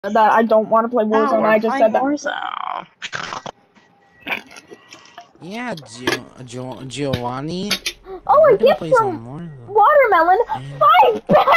that I don't want to play Warzone. I just said that. Warzone. Yeah, Giovanni. Oh, a gift from Watermelon. And... 5 pounds.